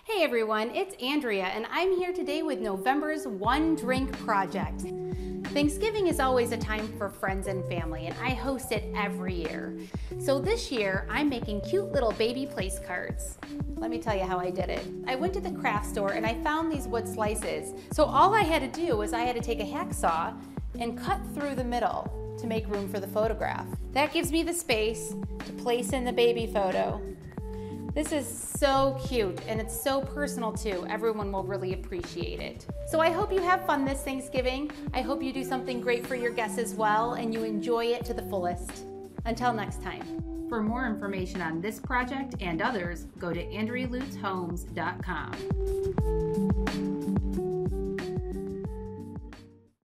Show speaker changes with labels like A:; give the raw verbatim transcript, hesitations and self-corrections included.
A: Hey everyone, it's Andrea and I'm here today with November's One Drink Project. Thanksgiving is always a time for friends and family and I host it every year. So this year I'm making cute little baby place cards. Let me tell you how I did it. I went to the craft store and I found these wood slices. So all I had to do was I had to take a hacksaw and cut through the middle to make room for the photograph. That gives me the space to place in the baby photo. This is so cute and it's so personal too. Everyone will really appreciate it. So I hope you have fun this Thanksgiving. I hope you do something great for your guests as well and you enjoy it to the fullest. Until next time. For more information on this project and others, go to andrea lutz homes dot com.